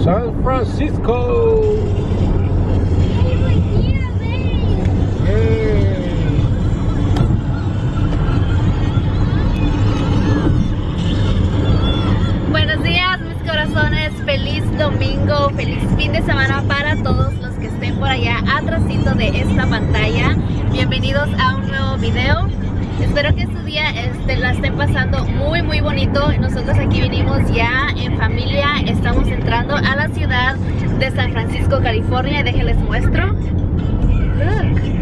San Francisco. Buenos días, mis corazones. Feliz domingo, feliz fin de semana para todos los que estén por allá atrásito de esta pantalla. Bienvenidos a un nuevo video. Espero que su día la estén pasando muy bonito. Nosotros aquí vinimos ya en familia. Estamos entrando a la ciudad de San Francisco, California. Déjenles muestro. Look.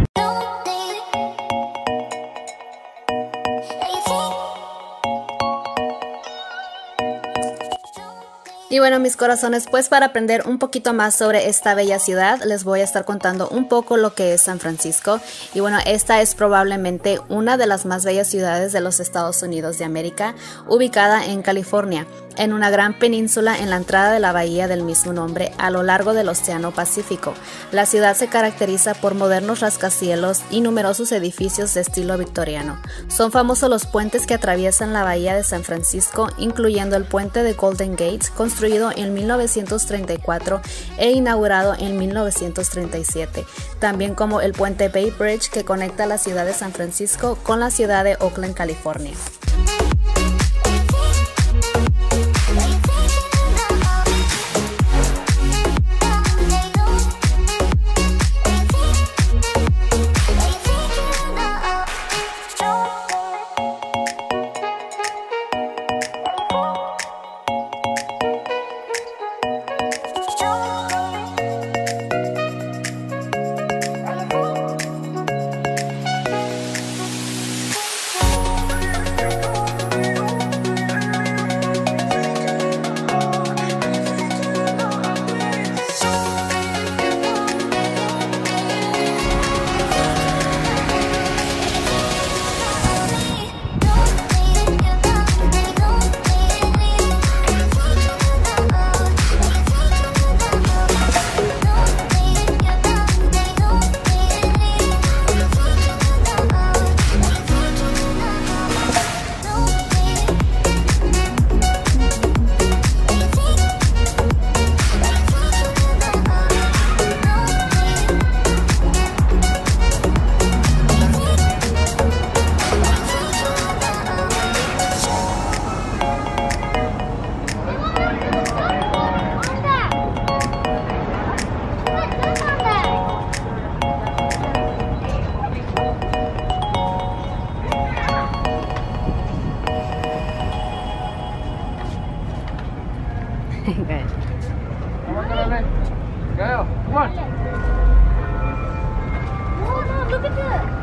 Y bueno, mis corazones, pues para aprender un poquito más sobre esta bella ciudad, les voy a estar contando un poco lo que es San Francisco. Y bueno, esta es probablemente una de las más bellas ciudades de los Estados Unidos de América, ubicada en California, en una gran península en la entrada de la bahía del mismo nombre a lo largo del Océano Pacífico. La ciudad se caracteriza por modernos rascacielos y numerosos edificios de estilo victoriano. Son famosos los puentes que atraviesan la bahía de San Francisco, incluyendo el puente de Golden Gate, construido en 1934 e inaugurado en 1937, también como el puente Bay Bridge que conecta la ciudad de San Francisco con la ciudad de Oakland, California. Gail, come on. No, look at that.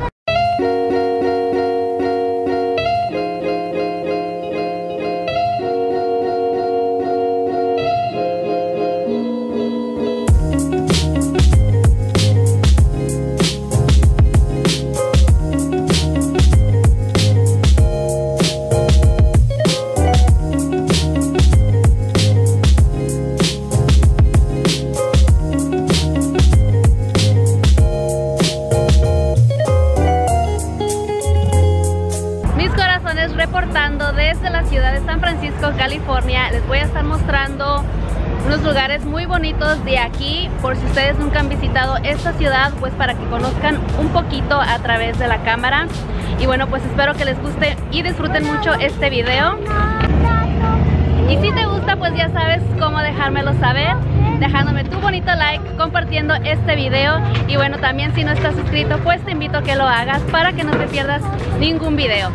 Reportando desde la ciudad de San Francisco, California. Les voy a estar mostrando unos lugares muy bonitos de aquí, por si ustedes nunca han visitado esta ciudad, pues para que conozcan un poquito a través de la cámara. Y bueno, pues espero que les guste y disfruten mucho este video. Y si te gusta, pues ya sabes cómo dejármelo saber, dejándome tu bonito like, compartiendo este video. Y bueno, también si no estás suscrito, pues te invito a que lo hagas para que no te pierdas ningún video.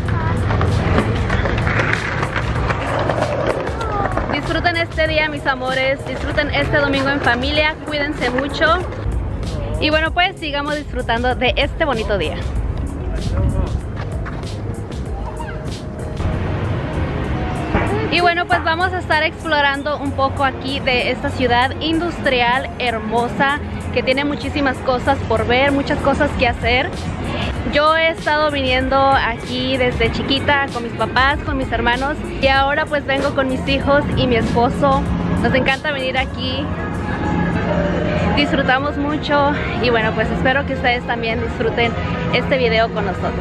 Disfruten este día, mis amores, disfruten este domingo en familia, cuídense mucho. Y bueno, pues sigamos disfrutando de este bonito día. Y bueno, pues vamos a estar explorando un poco aquí de esta ciudad industrial hermosa que tiene muchísimas cosas por ver, muchas cosas que hacer. Yo he estado viniendo aquí desde chiquita con mis papás, con mis hermanos, y ahora pues vengo con mis hijos y mi esposo. Nos encanta venir aquí, disfrutamos mucho y bueno, pues espero que ustedes también disfruten este video con nosotros.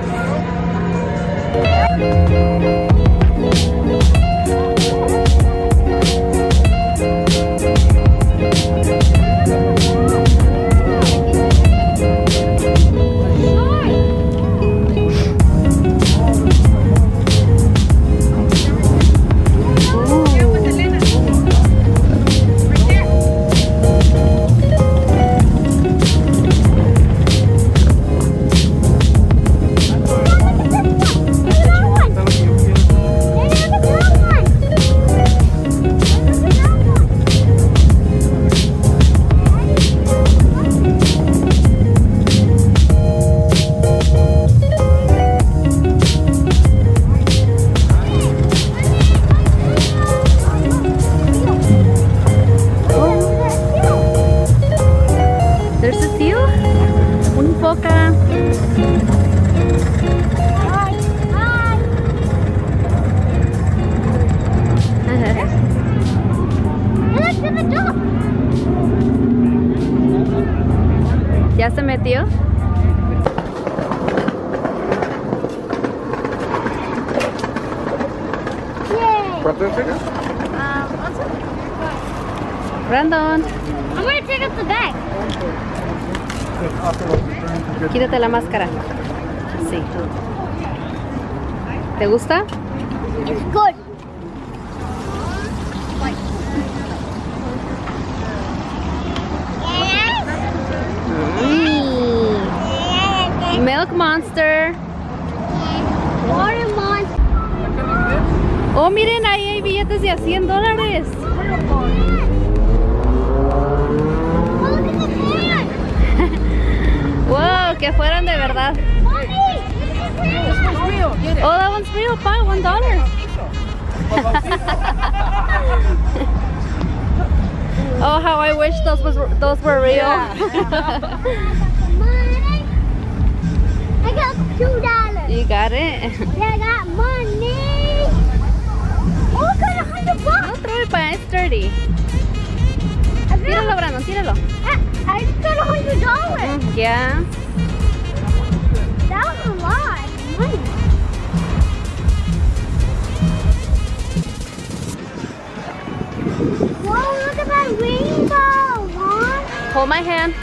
¿Ya se metió? ¿Cuánto es ella? Brandon, I'm gonna take up the bag. quítate la máscara. Sí. ¿Te gusta? It's good. Milk Monster. Water monster. Oh, miren, ahí hay billetes de a $100. Oh, look at the pan. Wow, que fueron de verdad. Mommy, look at the pan. Oh, that one's real, pa, $1. Oh, how I wish those were real. Money. I got $2. You got it? Yeah, I got money. Oh, I got $100. No, throw it, pa, it's dirty. Tíralo, Brandon, tíralo. I just got $100. Yeah. That was a lot of money. Whoa, look at that rainbow, Mom. Hold my hand.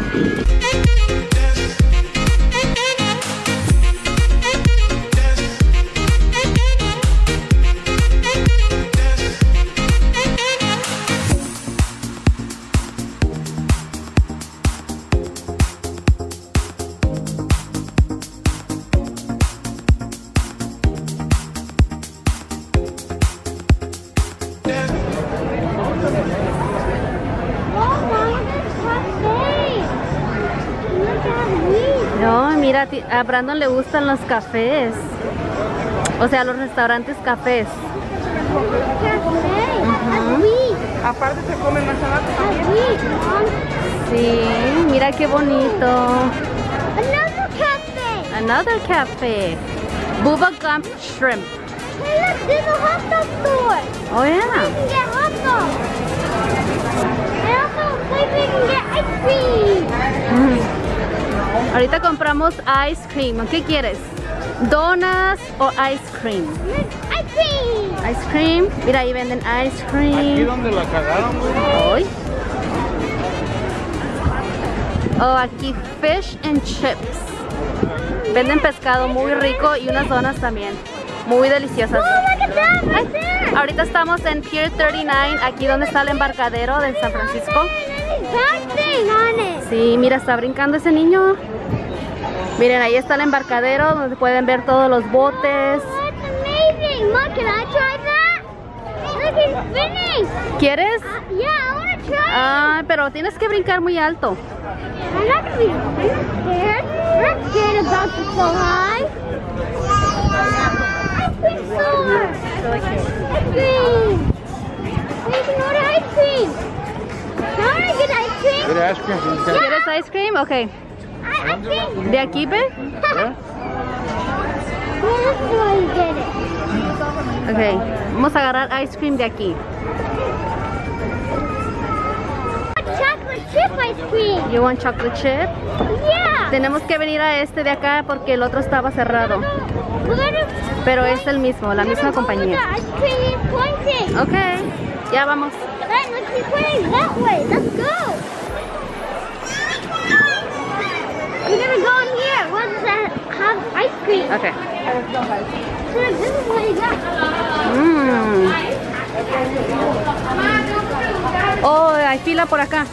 No, mira, a Brandon le gustan los cafés. O sea, los restaurantes cafés. Aparte se come más abajo también. Sí, mira qué bonito. Another cafe. Another cafe. Bubba Gump Shrimp. Hey, look, there's a hot dog store. Oh, You yeah. can get hot dogs. And also a place where you can get ice cream. Ahorita compramos ice cream. ¿Qué quieres? ¿Donuts o ice cream? Ice cream. Ice cream. Mira, ahí venden ice Aquí cream. donde la cagaron, güey. Hoy. Oh, aquí fish and chips. Venden pescado muy rico y unas donas también. Muy deliciosas. Oh, look at that right there. Ahorita estamos en Pier 39, aquí donde está el embarcadero de San Francisco. Dancing on it. Sí, mira, está brincando ese niño. Miren, ahí está el embarcadero donde pueden ver todos los botes. Oh, that's amazing. Mom, can I try that? Look, he's spinning. ¿Quieres? Yeah, I want to try. Ah, pero tienes que brincar muy alto. I'm not gonna be scared. We're not scared about to so high. Ice cream store. Ice cream. We can order ice cream. I want to get ice cream. Mira, ice cream. ¿Quieres ice cream? Ok. I think. ¿De aquí, ve? ¿Eh? Well, this is why you get it. Ok. Vamos a agarrar ice cream de aquí. Chocolate chip ice cream. You want chocolate chip? Yeah. Tenemos que venir a este de acá porque el otro estaba cerrado. We're gonna. Pero es el mismo, la misma We're gonna go compañía. where the ice cream is pointing. Ok. Ya vamos. Right, let's be pointing that way. Let's go. We're gonna go in here. What does that have ice cream? Ok. So this is what you got. Mm. Oh, hay fila por acá.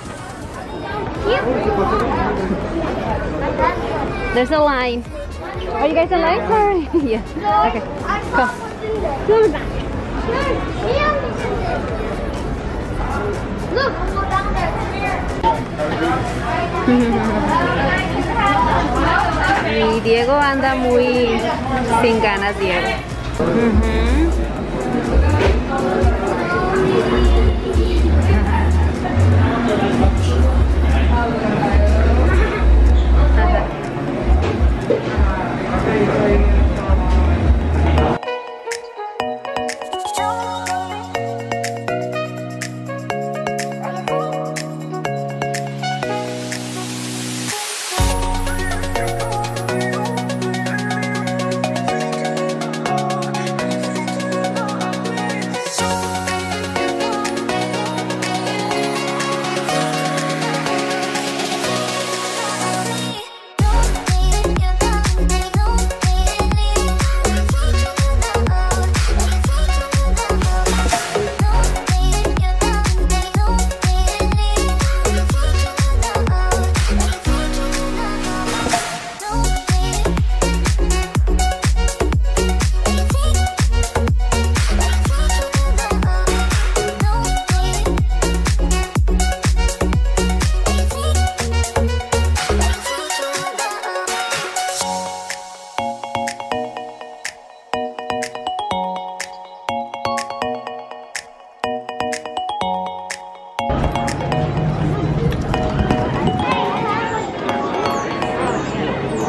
There's a line. Are you guys in line? Sorry. Yeah. Okay. Go. Go back. Look. Y Diego anda muy sin ganas, Diego.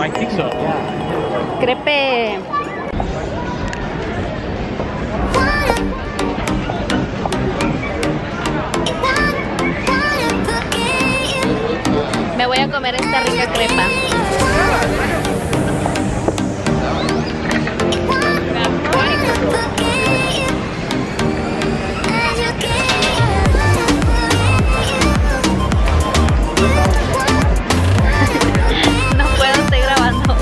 I think so. Crepe. Me voy a comer esta rica crepa. No puedo, estoy grabando.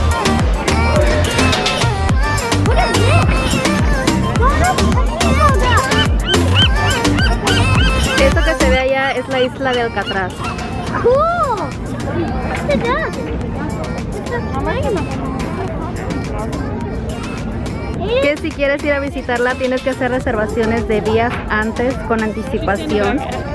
Eso que se ve allá es la isla de Alcatraz. Cool. What's it done? Que si quieres ir a visitarla tienes que hacer reservaciones de días antes con anticipación.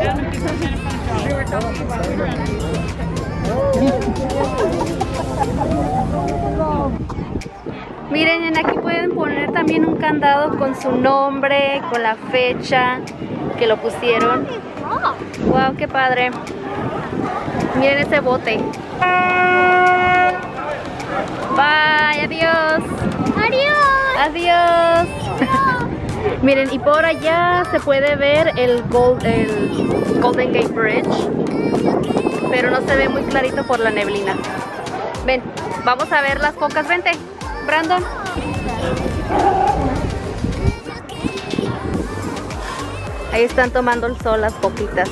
Miren, aquí pueden poner también un candado con su nombre, con la fecha que lo pusieron. Wow, qué padre. Miren ese bote. Bye, adiós. Adiós. Adiós. Miren, y por allá se puede ver el Golden Gate Bridge, pero no se ve muy clarito por la neblina. Ven, vamos a ver las cocas. Vente, Brandon. Ahí están tomando el sol las coquitas.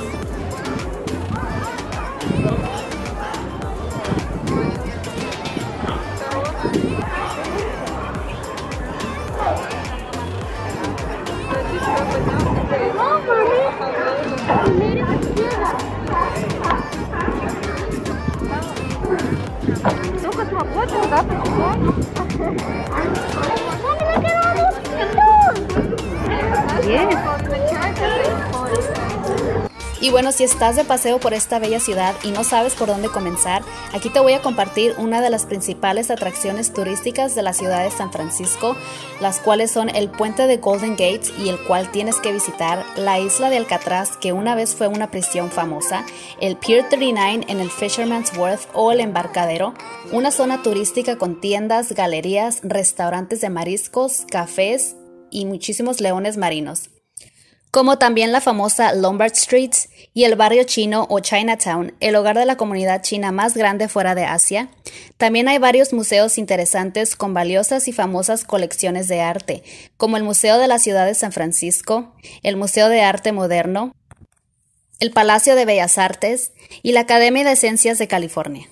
Y bueno, si estás de paseo por esta bella ciudad y no sabes por dónde comenzar, aquí te voy a compartir una de las principales atracciones turísticas de la ciudad de San Francisco, las cuales son el puente de Golden Gate, y el cual tienes que visitar, la isla de Alcatraz, que una vez fue una prisión famosa, el Pier 39 en el Fisherman's Wharf o el Embarcadero, una zona turística con tiendas, galerías, restaurantes de mariscos, cafés y muchísimos leones marinos, como también la famosa Lombard Street y el barrio chino o Chinatown, el hogar de la comunidad china más grande fuera de Asia. También hay varios museos interesantes con valiosas y famosas colecciones de arte, como el Museo de la Ciudad de San Francisco, el Museo de Arte Moderno, el Palacio de Bellas Artes y la Academia de Ciencias de California.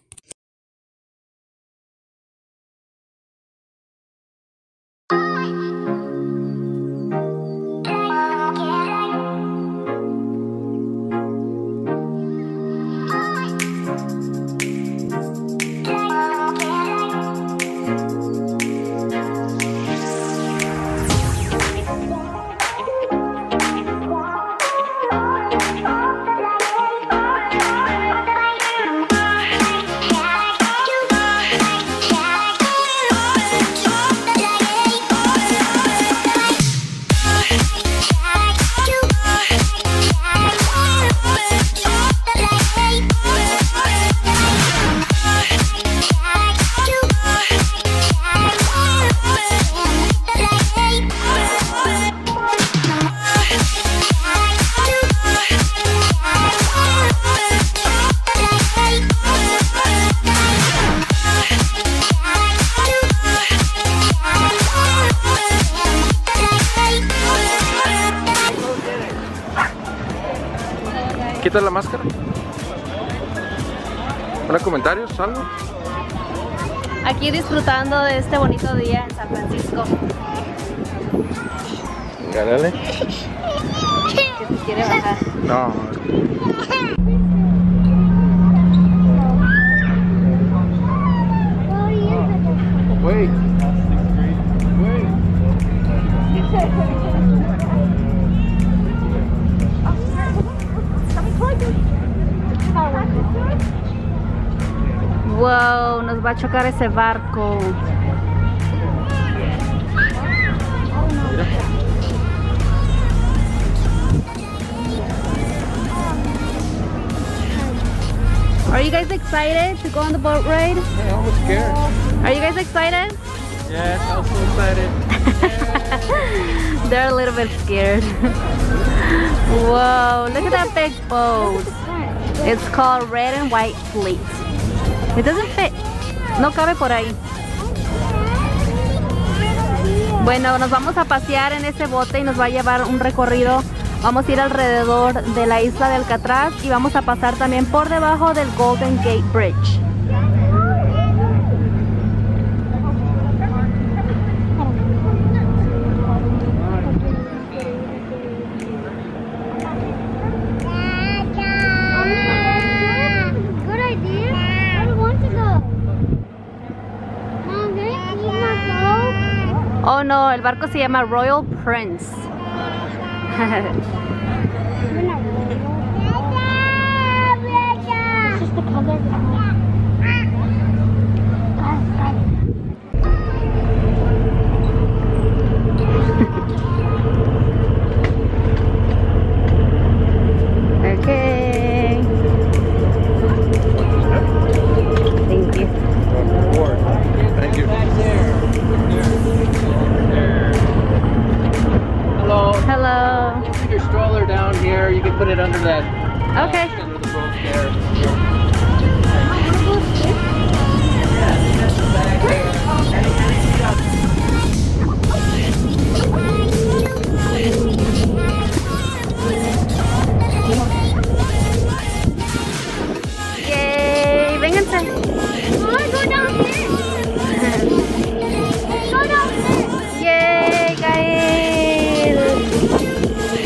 Quita la máscara. ¿Hola, comentarios? ¿Algo? Aquí disfrutando de este bonito día en San Francisco. Dale. Que se quiere bajar. No. Wait. Wow, nos va a chocar ese barco. Are Are you guys excited to go on the boat ride? Yeah, I was scared. Are you guys excited? Yes, I was so excited. They're a little bit scared. Whoa, look at that big boat. It's called Red and White Fleet. It doesn't fit. No cabe por ahí. Bueno, nos vamos a pasear en ese bote y nos va a llevar un recorrido. Vamos a ir alrededor de la isla de Alcatraz y vamos a pasar también por debajo del Golden Gate Bridge. Good idea. I don't want to go. Mom, can I keep my boat? Oh no, el barco se llama Royal Prince. It's just the color of the boat. Okay. Thank you. Thank you. Hello. Hello. Put your stroller down here. You can put it under that. Okay. Under the rope there. Yay, vénganse. Oh, go down there. Go down there. Yay, guys.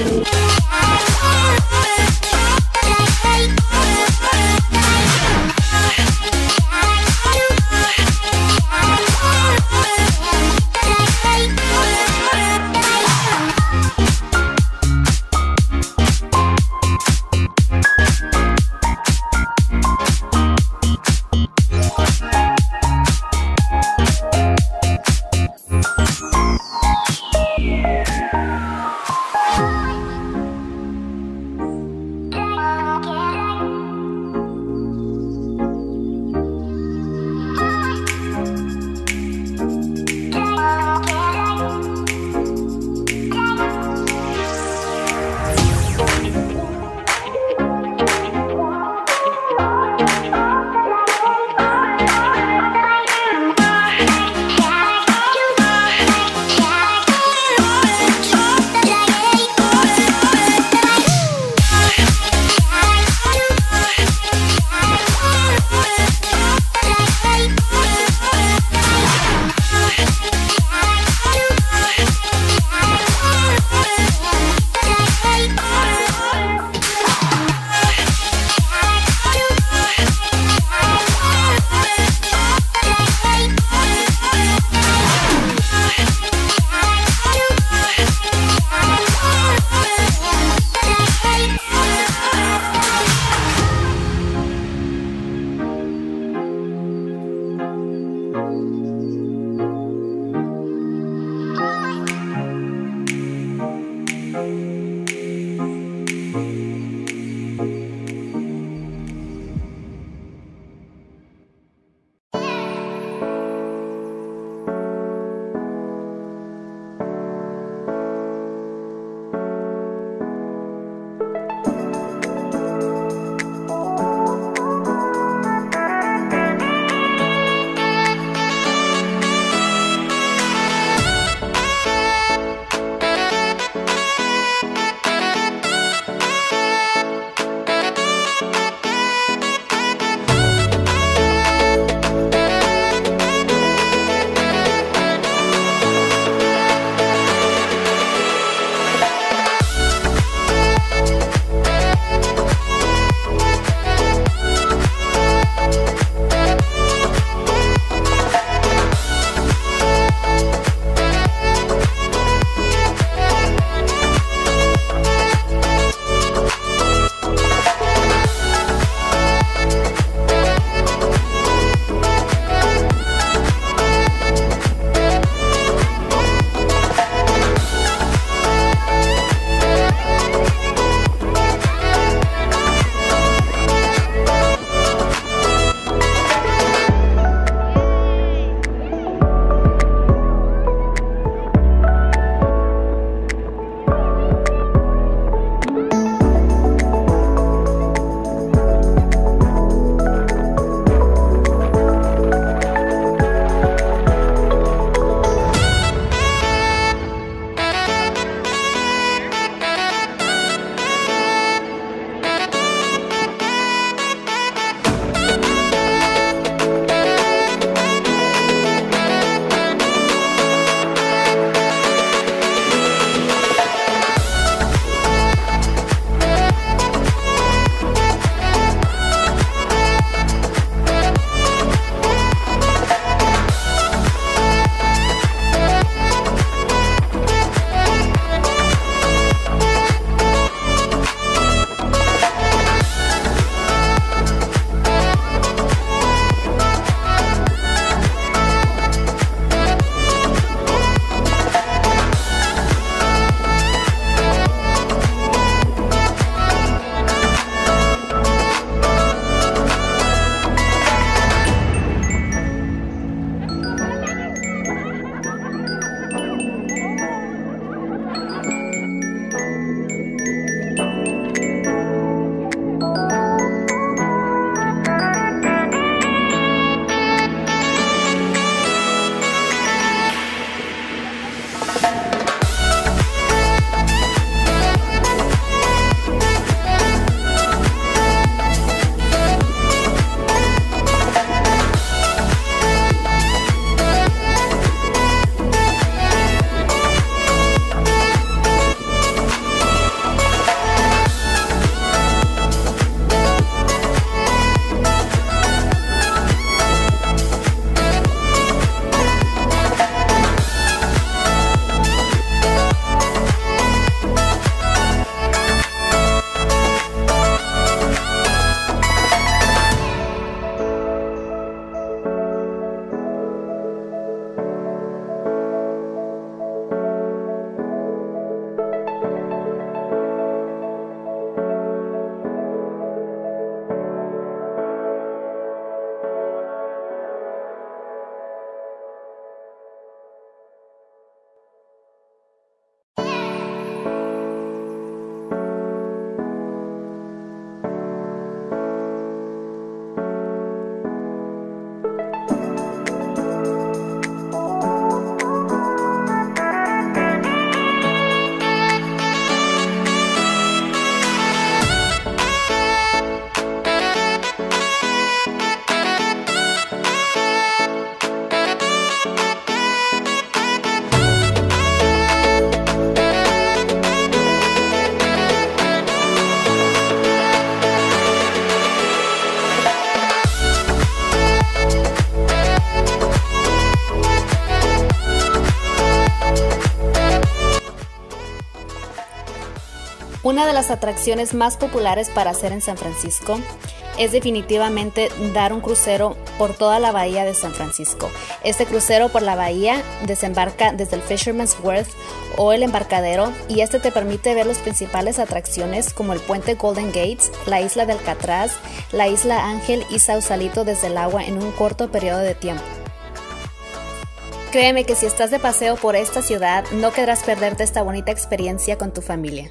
Una de las atracciones más populares para hacer en San Francisco es definitivamente dar un crucero por toda la bahía de San Francisco. Este crucero por la bahía desembarca desde el Fisherman's Wharf o el embarcadero y este te permite ver las principales atracciones como el puente Golden Gates, la isla de Alcatraz, la isla Ángel y Sausalito desde el agua en un corto periodo de tiempo. Créeme que si estás de paseo por esta ciudad no querrás perderte esta bonita experiencia con tu familia.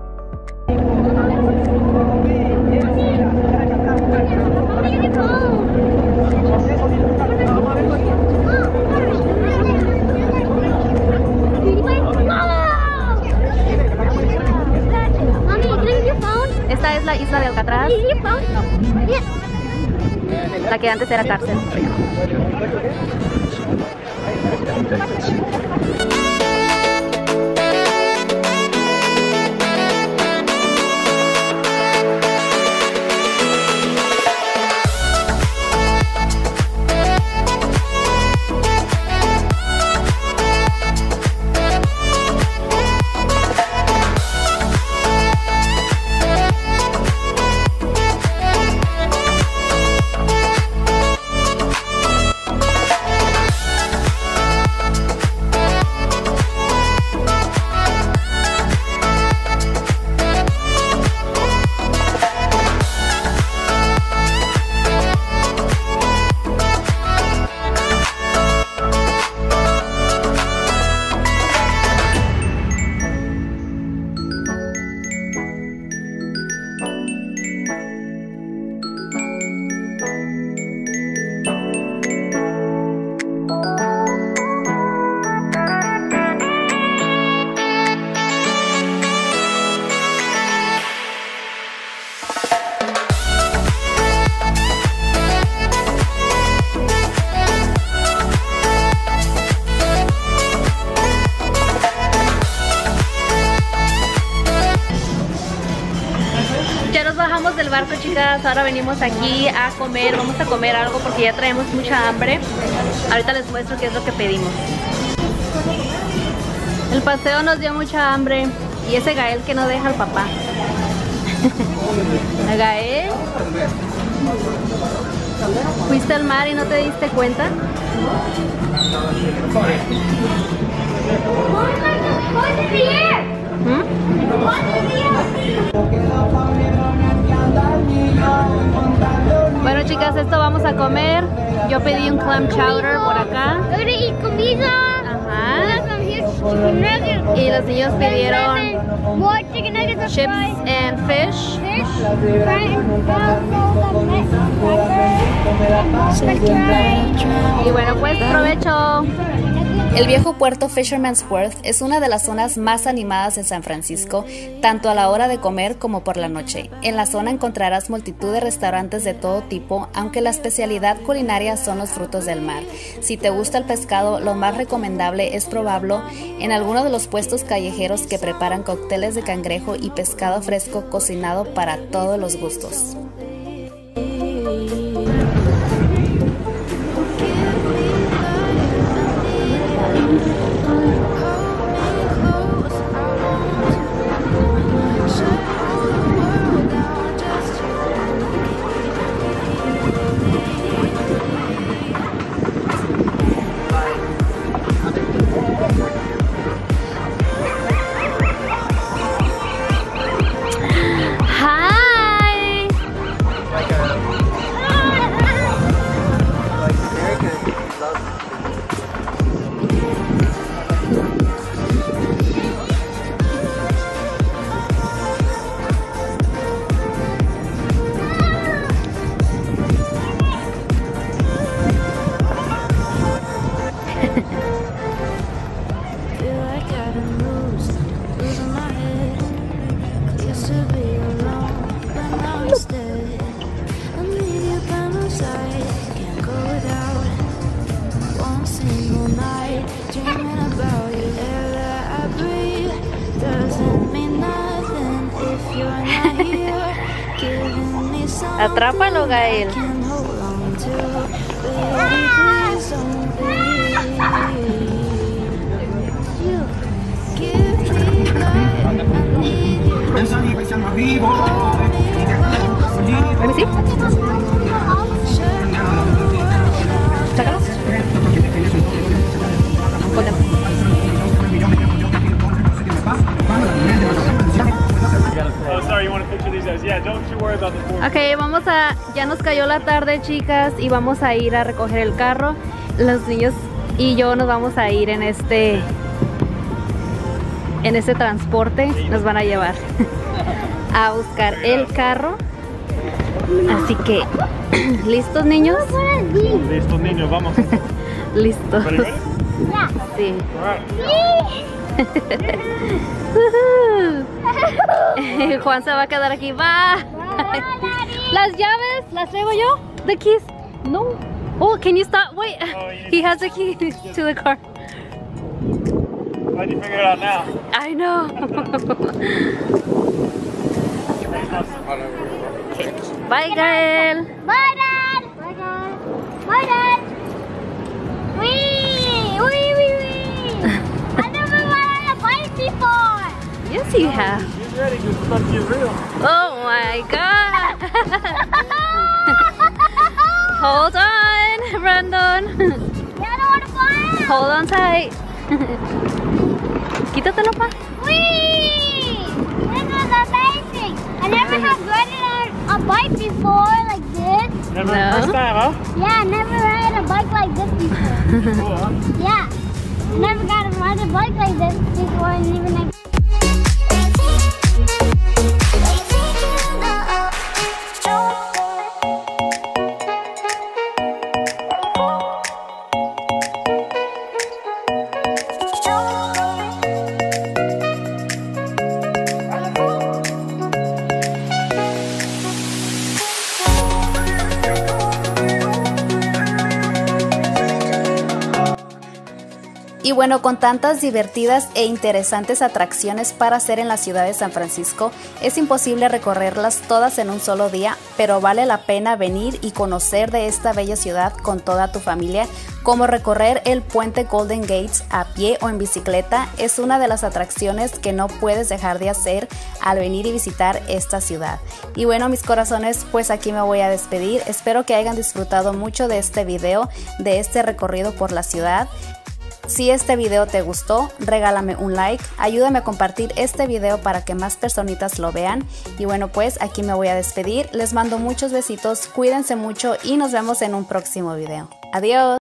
Esta es la isla de Alcatraz. No. La que antes era cárcel. Del barco, chicas, ahora venimos aquí a comer, vamos a comer algo porque ya traemos mucha hambre. Ahorita les muestro qué es lo que pedimos. El paseo nos dio mucha hambre y ese Gael que no deja al papá. Gael, ¿fuiste al mar y no te diste cuenta? Bueno, chicas, esto vamos a comer. Yo pedí un clam chowder por acá. Ajá. Y los niños pidieron chips and fish. Y bueno, pues provecho. El viejo puerto Fisherman's Wharf es una de las zonas más animadas en San Francisco, tanto a la hora de comer como por la noche. En la zona encontrarás multitud de restaurantes de todo tipo, aunque la especialidad culinaria son los frutos del mar. Si te gusta el pescado, lo más recomendable es probarlo en alguno de los puestos callejeros que preparan cócteles de cangrejo y pescado fresco cocinado para todos los gustos. Atrápalo, Gael. Let me see. Sácalos. Put them. Oh, sorry, you want to picture these guys? Yeah, don't you worry about the board. Ok, ya nos cayó la tarde, chicas, y vamos a ir a recoger el carro. Los niños y yo nos vamos a ir en este transporte. Nos van a llevar a buscar el carro. Así que, ¿listos, niños? Listos, niños, vamos. Listos. Ready, ready? Sí. Juan se va a quedar aquí. Va. Las llaves las traigo yo. The keys. No. Oh, can you stop? Wait. He has the key to the car. How'd you figure it out now? I know. Okay. Bye, Gael. Bye, Dad. Bye, Dad. Bye, Dad. Wee, wee, wee, wee. I never went on a bike before. Yes, you have. He's ready because it's about to get real. Oh my God. Hold on, Brandon. Yeah, I don't want to fly. Hold on tight. Quítatelo, pa. Wee! This is amazing. I never have ridden on a bike before like this. Never No. first time, huh? Yeah, I never ride a bike like this before. Cool, huh? Yeah, never got to ride a bike like this before, and even like. Y bueno, con tantas divertidas e interesantes atracciones para hacer en la ciudad de San Francisco, es imposible recorrerlas todas en un solo día, pero vale la pena venir y conocer de esta bella ciudad con toda tu familia, como recorrer el puente Golden Gates a pie o en bicicleta. Es una de las atracciones que no puedes dejar de hacer al venir y visitar esta ciudad. Y bueno, mis corazones, pues aquí me voy a despedir. Espero que hayan disfrutado mucho de este video, de este recorrido por la ciudad. Si este video te gustó, regálame un like, ayúdame a compartir este video para que más personitas lo vean. Y bueno, pues aquí me voy a despedir. Les mando muchos besitos, cuídense mucho y nos vemos en un próximo video. Adiós.